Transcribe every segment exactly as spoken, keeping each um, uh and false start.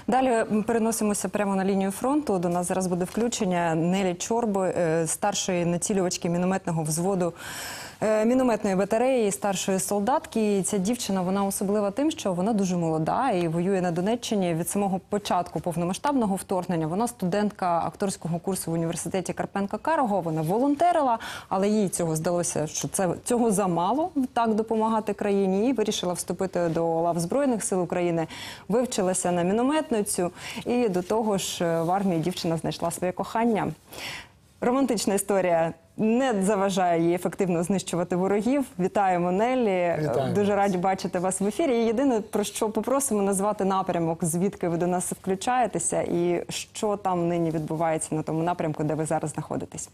Далі переносимося прямо на лінію фронту. До нас зараз буде включення Нелі Чорби, старшої націлювачки мінометного взводу мінометної батареї, старшої солдатки. І ця дівчина, вона особлива тим, що вона дуже молода і воює на Донеччині від самого початку повномасштабного вторгнення. Вона студентка акторського курсу в університеті Карпенка-Карого. Вона волонтерила, але їй цього здалося, що це цього замало так допомагати країні. І вирішила вступити до лав Збройних сил України. Вивчилася на мінометницю і до того ж в армії дівчина знайшла своє кохання. Романтична історія не заважає їй ефективно знищувати ворогів. Вітаємо, Неллі. Вітаємо. Дуже раді бачити вас в ефірі. І єдине, про що попросимо назвати напрямок, звідки ви до нас включаєтеся і що там нині відбувається на тому напрямку, де ви зараз знаходитесь.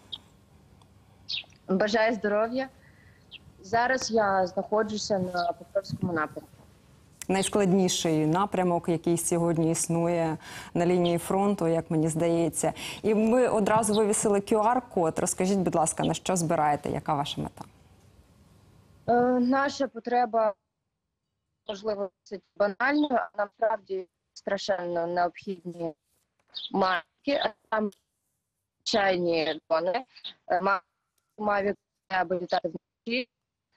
Бажаю здоров'я. Зараз я знаходжуся на Покровському напрямку. Найскладніший напрямок, який сьогодні існує на лінії фронту, як мені здається. І ми одразу вивісили кю ар-код. Розкажіть, будь ласка, на що збираєте, яка ваша мета? Е, наша потреба, можливо, це банально, а насправді страшенно необхідні маски, а там звичайні дрони, мавік аби літати вночі.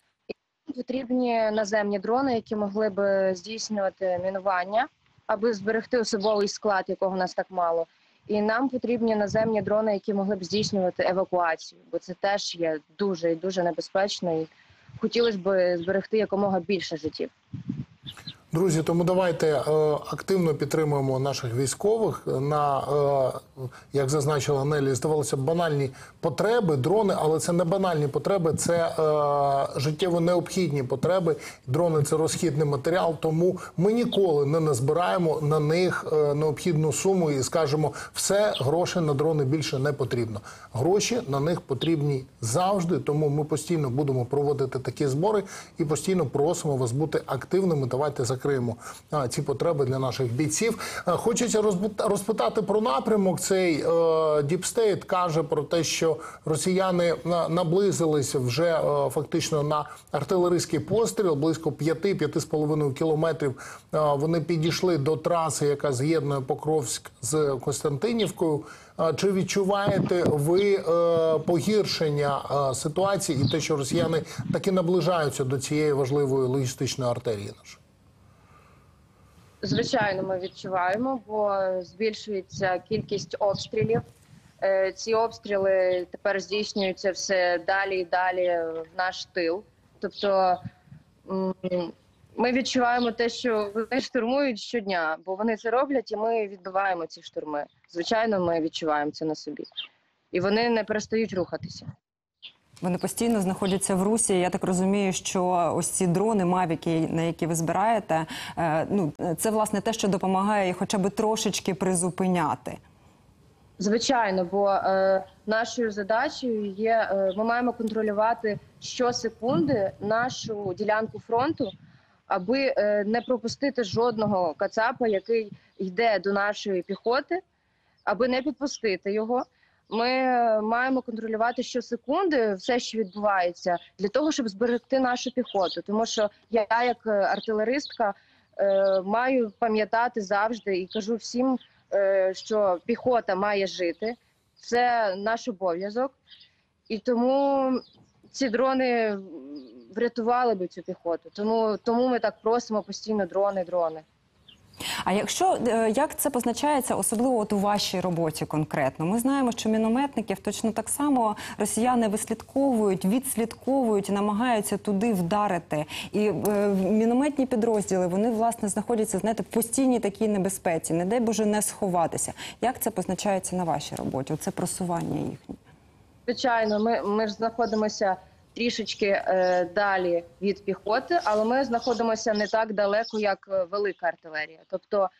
Потрібні наземні дрони, які могли б здійснювати мінування, аби зберегти особовий склад, якого у нас так мало. І нам потрібні наземні дрони, які могли б здійснювати евакуацію, бо це теж є дуже і дуже небезпечно. І хотілося б зберегти якомога більше життів. Друзі, тому давайте е, активно підтримуємо наших військових на, е, як зазначила Неллі, здавалося б, банальні потреби, дрони, але це не банальні потреби, це е, життєво необхідні потреби. Дрони – це розхідний матеріал, тому ми ніколи не назбираємо на них е, необхідну суму і скажемо, все, грошей на дрони більше не потрібно. Гроші на них потрібні завжди, тому ми постійно будемо проводити такі збори і постійно просимо вас бути активними. Давайте закриємо а, ці потреби для наших бійців. А, хочеться розпитати про напрямок. Цей Діпстейт каже про те, що росіяни наблизились вже е, фактично на артилерійський постріл, близько п'яти-п'яти з половиною кілометрів. Е, вони підійшли до траси, яка з'єднує Покровськ з Костянтинівкою. Е, чи відчуваєте ви е, погіршення е, ситуації і те, що росіяни таки наближаються до цієї важливої логістичної артерії нашої? Звичайно, ми відчуваємо, бо збільшується кількість обстрілів. Ці обстріли тепер здійснюються все далі і далі в наш тил. Тобто ми відчуваємо те, що вони штурмують щодня, бо вони це роблять і ми відбиваємо ці штурми. Звичайно, ми відчуваємо це на собі. І вони не перестають рухатися. Вони постійно знаходяться в русі. Я так розумію, що ось ці дрони, мавіки, на які ви збираєте, ну, це, власне, те, що допомагає їх хоча б трошечки призупиняти. Звичайно, бо е, нашою задачею є, е, ми маємо контролювати щосекунди нашу ділянку фронту, аби е, не пропустити жодного кацапа, який йде до нашої піхоти, аби не підпустити його. Ми маємо контролювати щосекунди все, що відбувається, для того, щоб зберегти нашу піхоту. Тому що я, як артилеристка, е, маю пам'ятати завжди і кажу всім, е, що піхота має жити. Це наш обов'язок. І тому ці дрони врятували б цю піхоту. Тому, тому ми так просимо постійно дрони, дрони. А якщо, як це позначається, особливо от у вашій роботі конкретно? Ми знаємо, що мінометників точно так само росіяни вислідковують, відслідковують і намагаються туди вдарити. І е, мінометні підрозділи, вони, власне, знаходяться, знаєте, в постійній такій небезпеці. Не дай Боже не сховатися. Як це позначається на вашій роботі, оце просування їхнє? Звичайно, ми, ми ж знаходимося трішечки е, далі від піхоти, але ми знаходимося не так далеко, як велика артилерія. Тобто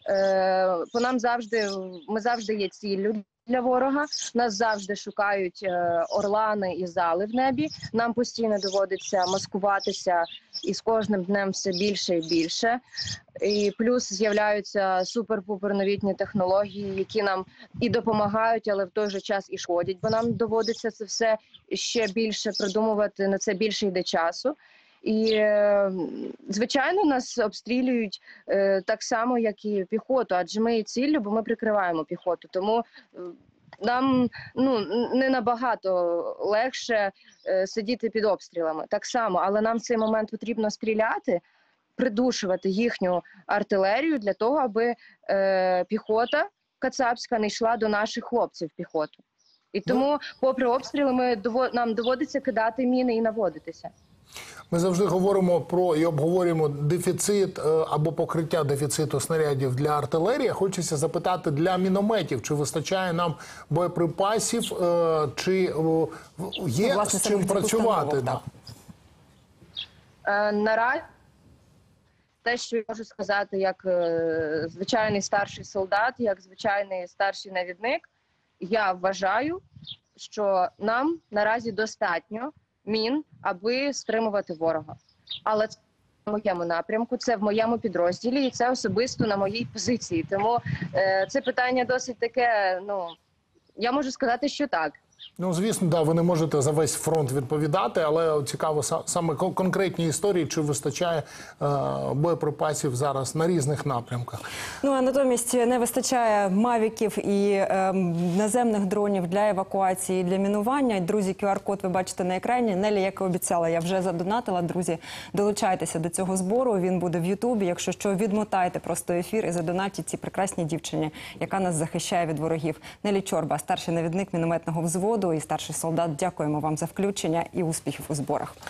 е, по нам завжди, ми завжди є ціллю для ворога, нас завжди шукають е, орлани і зали в небі, нам постійно доводиться маскуватися і з кожним днем все більше і більше. І плюс з'являються супер-пупер новітні технології, які нам і допомагають, але в той же час і шкодять, бо нам доводиться це все ще більше придумувати, на це більше йде часу. І, е, звичайно, нас обстрілюють е, так само, як і піхоту, адже ми є ціллю, бо ми прикриваємо піхоту. Тому е, нам ну, не набагато легше е, сидіти під обстрілами. Так само, але нам в цей момент потрібно стріляти, придушувати їхню артилерію для того, аби е, піхота кацапська не йшла до наших хлопців в піхоту. І тому, попри обстріли, ми дово- нам доводиться кидати міни і наводитися. Ми завжди говоримо про і обговорюємо дефіцит е, або покриття дефіциту снарядів для артилерії. Хочеться запитати для мінометів, чи вистачає нам боєприпасів, е, чи е, є Ну, власне, з чим самих цих працювати. установок, Да. Е, наразі те, що я можу сказати, як е, звичайний старший солдат, як звичайний старший навідник, я вважаю, що нам наразі достатньо мін, аби стримувати ворога. Але це в моєму напрямку, це в моєму підрозділі, і це особисто на моїй позиції. Тому е, це питання досить таке, ну, я можу сказати, що так. Ну, звісно, да, ви не можете за весь фронт відповідати, але цікаво са- саме кон- конкретні історії, чи вистачає е, боєприпасів зараз на різних напрямках. Ну, а натомість не вистачає мавіків і е, наземних дронів для евакуації, для мінування. Друзі, ку ар код ви бачите на екрані. Нелі, як і обіцяла, я вже задонатила. Друзі, долучайтеся до цього збору. Він буде в Ютубі. Якщо що, відмотайте просто ефір і задонатіть цій прекрасній дівчині, яка нас захищає від ворогів. Нелі Чорба, старший навідник мінометного взводу і старший солдат. Дякуємо вам за включення і успіхів у зборах.